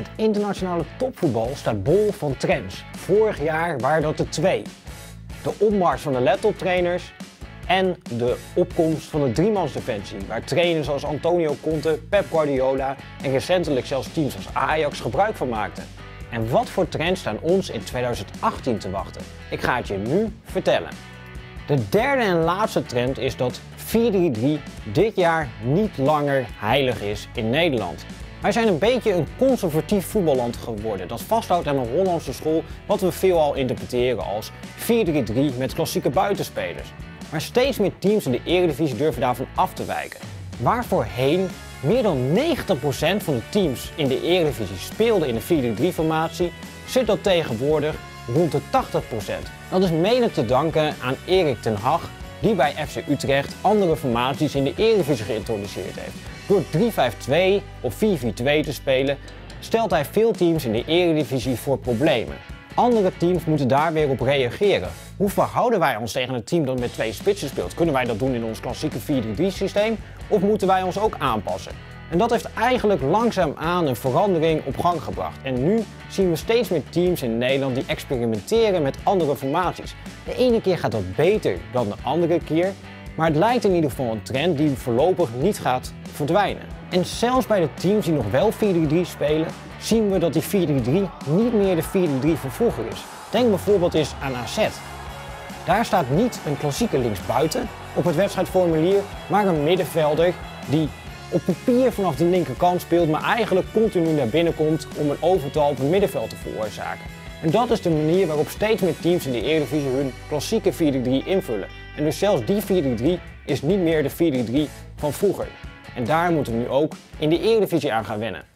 Het internationale topvoetbal staat bol van trends. Vorig jaar waren dat er 2. De opmars van de laptoptrainers en de opkomst van de driemansdefensie, waar trainers als Antonio Conte, Pep Guardiola en recentelijk zelfs teams als Ajax gebruik van maakten. En wat voor trends staan ons in 2018 te wachten? Ik ga het je nu vertellen. De derde en laatste trend is dat 4-3-3 dit jaar niet langer heilig is in Nederland. Wij zijn een beetje een conservatief voetballand geworden dat vasthoudt aan een Hollandse school wat we veelal interpreteren als 4-3-3 met klassieke buitenspelers. Maar steeds meer teams in de Eredivisie durven daarvan af te wijken. Waar voorheen meer dan 90% van de teams in de Eredivisie speelden in de 4-3-3 formatie, zit dat tegenwoordig rond de 80%. Dat is mede te danken aan Erik ten Hag, die bij FC Utrecht andere formaties in de Eredivisie geïntroduceerd heeft. Door 3-5-2 of 4-4-2 te spelen, stelt hij veel teams in de Eredivisie voor problemen. Andere teams moeten daar weer op reageren. Hoe verhouden wij ons tegen een team dat met 2 spitsen speelt? Kunnen wij dat doen in ons klassieke 4-3-3 systeem of moeten wij ons ook aanpassen? En dat heeft eigenlijk langzaamaan een verandering op gang gebracht. En nu zien we steeds meer teams in Nederland die experimenteren met andere formaties. De ene keer gaat dat beter dan de andere keer, maar het lijkt in ieder geval een trend die voorlopig niet gaat verdwijnen. En zelfs bij de teams die nog wel 4-3-3 spelen, zien we dat die 4-3-3 niet meer de 4-3-3 van vroeger is. Denk bijvoorbeeld eens aan AZ. Daar staat niet een klassieke linksbuiten op het wedstrijdformulier, maar een middenvelder die op papier vanaf de linkerkant speelt, maar eigenlijk continu naar binnen komt om een overtal op het middenveld te veroorzaken. En dat is de manier waarop steeds meer teams in de Eredivisie hun klassieke 4-3 invullen. En dus zelfs die 4-3 is niet meer de 4-3 van vroeger. En daar moeten we nu ook in de Eredivisie aan gaan wennen.